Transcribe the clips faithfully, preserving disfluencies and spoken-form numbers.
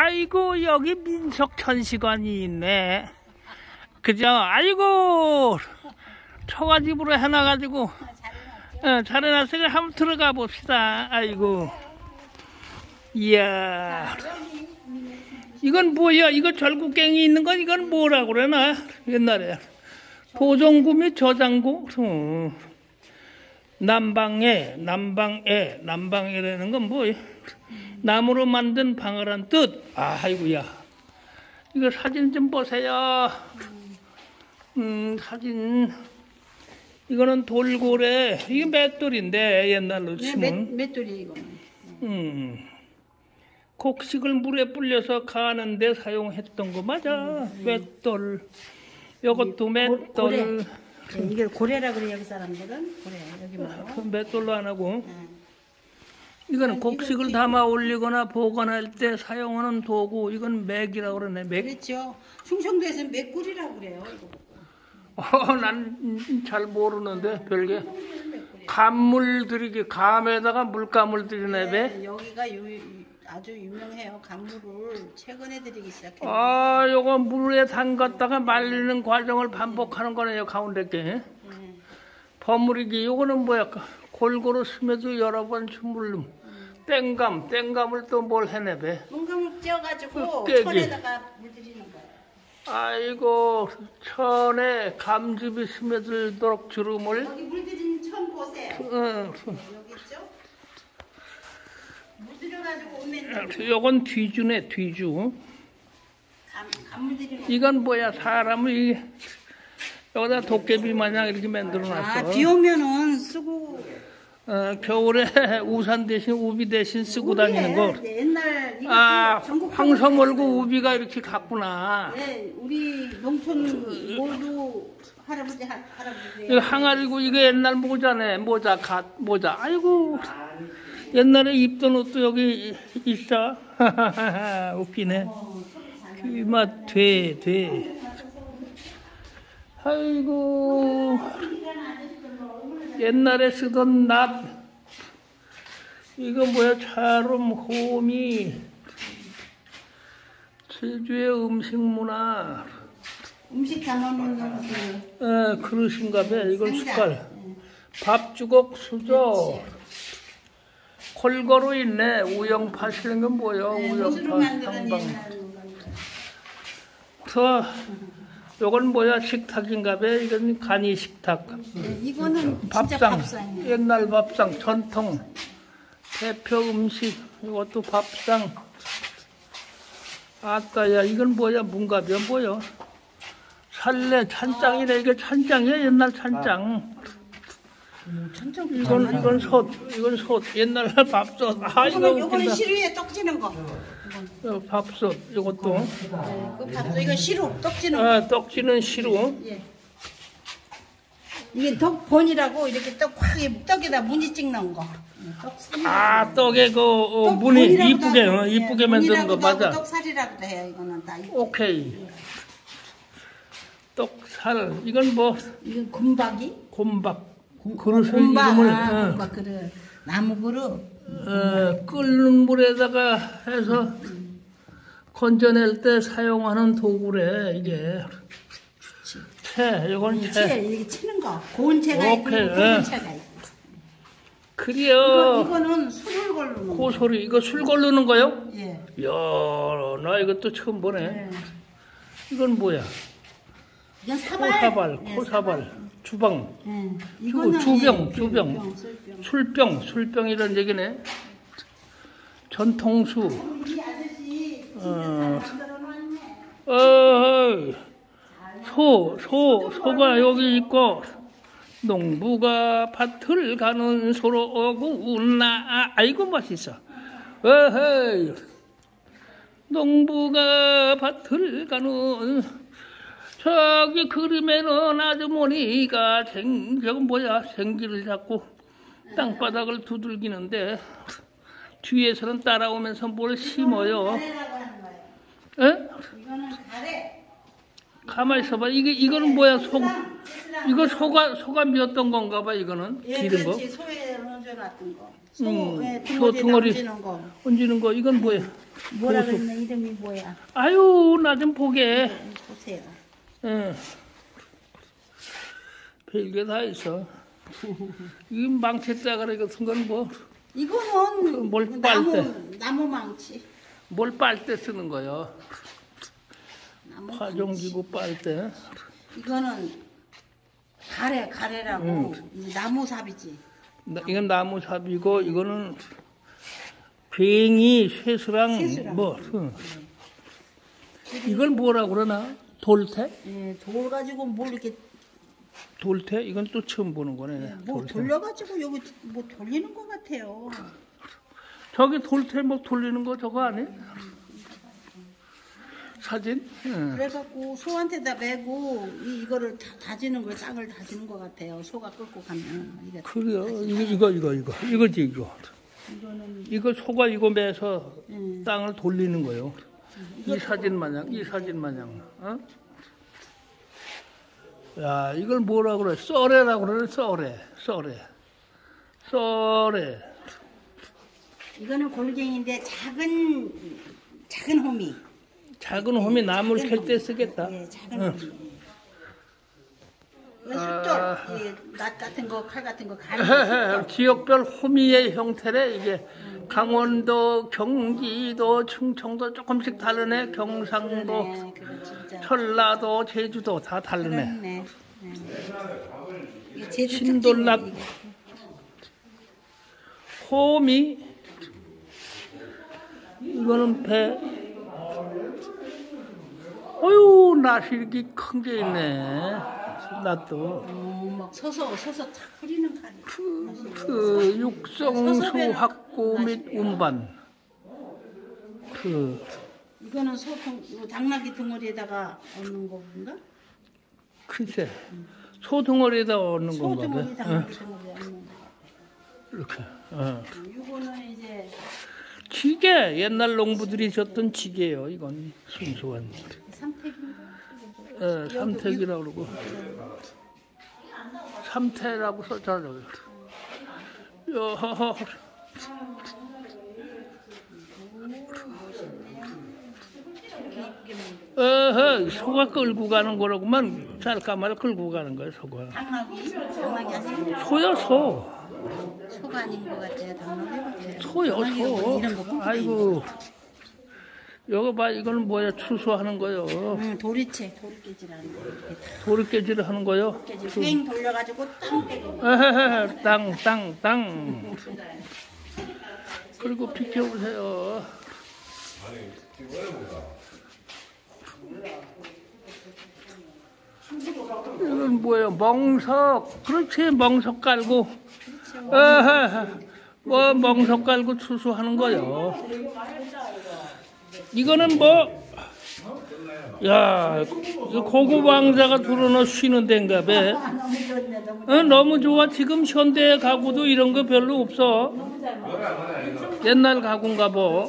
아이고 여기 민속천시관이 있네. 그죠? 아이고 처가집으로 해놔가지고 어, 잘해놨으니까 한번 들어가 봅시다. 아이고 이야 이건 뭐야? 이거 절구갱이 있는 건 이건 뭐라 그러나 옛날에 도종구 및 저장구 어. 남방에 남방에 남방에라는 건 뭐예요? 나무로 만든 방어란 뜻. 아이고야 이거 사진 좀 보세요. 음 사진 이거는 돌고래. 이게 맷돌인데 옛날로 치면 네, 맷돌이 이거. 음 곡식을 물에 불려서 가는데 사용했던 거 맞아. 음, 맷돌. 요것도 맷돌. 고래. 네, 이게 고래라 그래 여기 사람들은. 고래 여기 뭐. 맷돌로 안 하고. 네. 이거는 곡식을 담아 올리거나 보관할 때 사용하는 도구. 이건 맥이라고 그러네. 맥. 그렇죠. 충청도에서는 맥꿀이라고 그래요. 이거. 어, 난 잘 모르는데 별게. 감물 들이기. 감에다가 물감을 들이네. 네, 여기가 유, 아주 유명해요. 감물을 최근에 들이기 시작해요. 아, 요거 물에 담갔다가 말리는 과정을 반복하는 거네요. 가운데 게. 네. 버무리기. 요거는 뭐야? 골고루 스며도 여러 번 주물름. 땡감, 땡감을 또 뭘 해내배? 땡감을 찧어가지고 깨기. 천에다가 물들이는 거예요. 아이고, 천에 감즙이 스며들도록 주름을. 여기 물들이는 천 보세요. 응. 여기 있죠? 물들여가지고 오면. 요건 뒤주네, 뒤주. 감, 감 물들이는. 이건 뭐야? 사람을 이 여기다 도깨비 마냥 이렇게 만들어놨어. 아, 비 오면은 쓰고. 어, 겨울에 우산 대신 우비 대신 쓰고 다니는 거. 네, 옛날 이거 아, 황소 몰고 우비가 이렇게 갔구나. 네, 우리 농촌 모두 할아버지 할, 할아버지. 이거 항아리고 이게 옛날 모자네. 모자 갓 모자. 아이고 옛날에 입던 옷도 여기 있어. 웃기네. 귀맛 돼 돼. 아이고. 옛날에 쓰던 낫. 이거 뭐야? 차름, 호미. 제주의 음식 문화. 음식 담아놓는 그. 어, 그릇인가 봐. 이건 숟갈. 밥주걱, 수저. 콜거로 있네. 우영 파시는 건 뭐야? 우영 파. 상방. 저 요건 뭐야? 식탁인가 봐. 이건 간이 식탁. 네, 이거는 밥상. 진짜 밥상이에요. 옛날 밥상, 전통. 대표 음식. 이것도 밥상. 아따야, 이건 뭐야? 문갑이야, 뭐야? 살레, 찬장이네. 이게 찬장이야, 옛날 찬장. 천장. 이건, 이건 솥. 이건 솥. 옛날 밥솥. 아, 이거 이거는 요거는 웃긴다. 시루에 떡지는 거. 어, 밥솥. 이것도. 네, 그 밥솥 이거 시루 떡지는 거. 아, 떡지는 시루. 예. 이게 떡본이라고 이렇게 떡 확 떡에다 무늬 찍는 거. 떡 아, 떡에 그 어, 무늬 이쁘게, 어, 이쁘게 만드는 거 맞아. 떡살이라고도 해요. 이거는 다. 오케이. 떡살. 이건 뭐? 이건 곰박이? 곰박. 그릇을 곰박. 이름을 아, 어, 곰박 그릇. 나무 그릇. 어, 끓는 물에다가 해서 건져낼 때 사용하는 도구래 이게. 채. 이건 채. 채. 이렇게 치는 거. 고운 채가 있고 오케이. 굵은 채가 있고. 그래요. 이거, 이거는 술을 걸르는 거. 고소리. 이거 술 걸르는 거요? 예. 이야, 나 이것도 처음 보네. 네. 이건 뭐야? 이건 사발. 코사발, 네, 코사발. 주방. 네. 주, 이거는 주병, 예, 주병. 술병, 술병. 술병, 술병이란 얘기네. 전통수. 우리 아저씨 진짜 어. 잘 만들어 놨네. 어, 소, 소, 소가 여기 있고, 농부가 밭을 가는 소로 오구나. 아이고, 맛있어. 어허이. 농부가 밭을 가는, 저기 그림에는 아주머니가 생, 저건 뭐야, 생기를 잡고 땅바닥을 두들기는데, 뒤에서는 따라오면서 뭘 심어요. 가래라고 하는 거예요. 에? 이거는 가래. 가만히 있어봐. 이게, 이거는 뭐야? 소, 이거 소가, 소가 미었던 건가 봐, 이거는. 예, 기른 거. 그렇지. 소에 얹어놨던 거. 소, 음, 예, 소 둥어리 얹는 거. 얹는 거. 이건 뭐야? 뭐라 고소. 그랬나? 이름이 뭐야? 아유, 나 좀 보게. 보세요. 예. 별게 다 있어. 이 망치다가라 같은 건 뭐, 이거는 뭘 빨 때. 나무, 나무 망치. 뭘 빨 때 쓰는 거요. 나무 파종기구 빨 때. 이거는 가래, 가래라고. 음. 이 나무삽이지. 나- 이건 나무삽이고, 이거는 괭이, 쇠수랑, 쇠수랑. 뭐, 응. 이걸 뭐라 그러나? 돌태? 예, 돌 가지고 뭘 이렇게 돌태? 이건 또 처음 보는 거네. 뭐 돌태. 돌려가지고 여기 뭐 돌리는 것 같아요. 저기 돌태 뭐 돌리는 거 저거 아니? 사진? 응. 그래갖고 소한테다 메고 이, 이거를 다, 다지는 걸 땅을 다지는 것 같아요. 소가 끌고 가면 이게 그래요. 이거, 이거, 이거, 이거. 이거지, 이거. 이거는 이거 소가 이거 매서 음. 땅을 돌리는 거예요. 이 사진 마냥, 이 사진 마냥. 어? 야, 이걸 뭐라 그래? 썰애라고 그러네, 썰애. 썰애. 썰애. 이거는 골갱인데 작은 작은 호미. 작은 홈이 나무를 캘 때 쓰겠다. 예, 작은 응. 호미. 이거 숫돌, 아. 예, 낫 같은 거, 칼 같은 거 가는 거. 지역별 호미의 형태래. 이게 강원도, 경기도, 충청도 조금씩 다르네. 경상도, 네, 그거 진짜. 전라도, 제주도 다 다르네. 그렇네. 네. 이게 제주 신돌납 특징이에요, 이게. 호미. 이거는 배. 어휴, 낫이 이렇게 큰 게 있네. 낫도. 어, 막 서서 서서 탁 흐리는 칼이. 그 육성수 확고 및 운반. 그 이거는 소통 이거 당나귀 덩어리에다가 얹는 거인가? 글쎄 소덩어리에다 얻는 건가 봐. 소덩어리 당나귀 덩어리에 얹는 거. 이렇게. 어. 이거는 이제 지게 옛날 농부들이 줬던 지게요. 이건 순수한. 삼택인가? 어, 삼택이라고 그러고. 삼태라고 써잖아요. 요. 어허, 소가 끌고 가는 거라고만 쌀가마를 끌고 가는 거야, 소가. 당나귀? 당나귀 아세요? 소야, 소. 소가 아닌 것 같아요. 당나귀 같아요. 소요, 당나귀가 뭐 소. 이런 거 꽁꽁 아이고. 이거 봐, 이거는 뭐야, 추수하는 거요. 응, 도리채, 도리깨질하는 거. 이렇게 탁 도리깨질을 하는 거요. 깨질. 횡 돌려가지고 땅 빼고. 에헤헤, 땅, 땅, 땅. 그리고 비켜보세요. 이건 뭐예요? 멍석. 그렇지, 멍석 깔고. 에헤헤, 뭐, 멍석 깔고 추수하는 거요. 이거는 뭐, 야, 이거 고급 왕자가 들어놓 쉬는 데인가 봐. 너무 좋네, 너무 어, 너무 좋아. 지금 현대 가구도 이런 거 별로 없어. 옛날 가구인가 봐.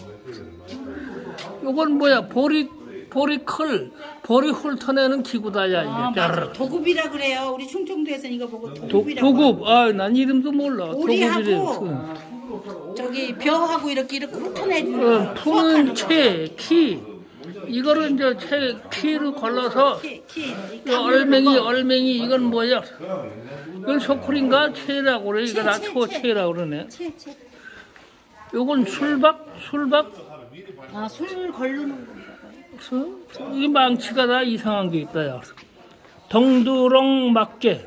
이건 뭐야? 보리, 보리클, 보리 훑어내는 기구다, 야, 아, 이게. 맞아. 도굽이라 그래요. 우리 충청도에서는 이거 보고 도, 도굽이라고. 도굽. 아, 난 이름도 몰라. 오리하고 도굽이래. 저기 벼하고 이렇게 이렇게 훑어내주는 어, 거. 푸는 수확하는 채, 키. 이거를 이제 채, 키를 걸러서, 키, 키. 이 이 얼맹이, 얼맹이, 이건 뭐야? 이건 소쿨인가? 채라고 그래. 이건 아, 채, 채, 초채라고 그러네. 채, 채. 요건 술박? 술박? 아, 술 걸르는 거. 수? 이 망치가 다 이상한 게 있다, 야. 동두렁 막개.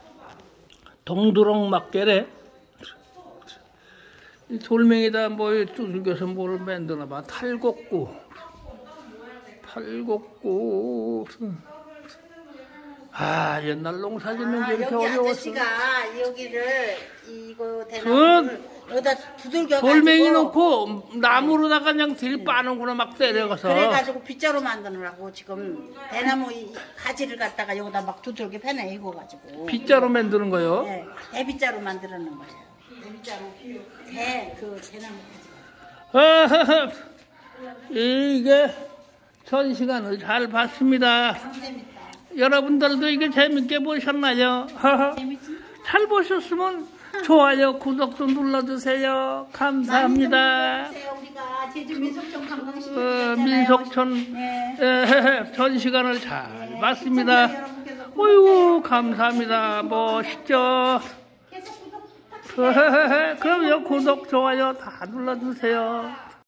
동두렁 막개래. 이 돌멩이다 뭐 두들겨서 뭘 만드나 봐. 탈곡구. 탈곡구. 아, 옛날 농사 짓는 게 아, 이렇게 여기 어려웠어. 아저씨가 여기를 이거 대나무를 여기다 두들겨 돌멩이 가지고 놓고 나무로다가 그냥 들이 빠는구나, 막 때려가서. 그래가지고 빗자루 만드느라고 지금 대나무 이 가지를 갖다가 여기다 막 두들겨 패내 이거가지고 빗자루 만드는 거요. 네, 대빗자루 만드는 거예요. 대빗자루 대그 대나무 가지. 아하하. 이게 전 시간을 잘 봤습니다. 재밌다. 여러분들도 이게 재밌게 보셨나요? 재밌지? 잘 보셨으면 좋아요, 구독도 눌러주세요. 감사합니다. 보세요. 우리가 제주 민속촌 관광시켜 어, 드렸잖아요. 민속촌 네. 에, 전 시간을 잘 네. 봤습니다. 시청자 여러분께서 어이구 감사합니다. 멋있죠? 계속 구독 부탁드려요. 그럼요, 구독, 좋아요 다 눌러주세요.